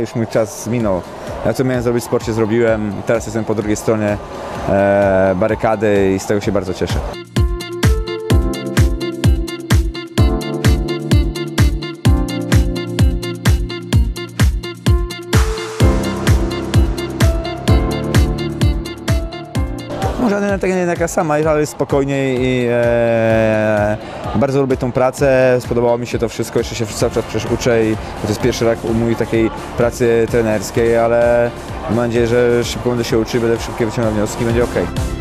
Już mój czas minął. Ja co miałem zrobić w sporcie zrobiłem. Teraz jestem po drugiej stronie barykady i z tego się bardzo cieszę. Żadna taka sama, ale spokojniej i bardzo lubię tą pracę, spodobało mi się to wszystko, jeszcze się cały czas przecież uczę i to jest pierwszy raz mój takiej pracy trenerskiej, ale mam nadzieję, że szybko będę się uczył, będę szybko wyciągał wnioski i będzie ok.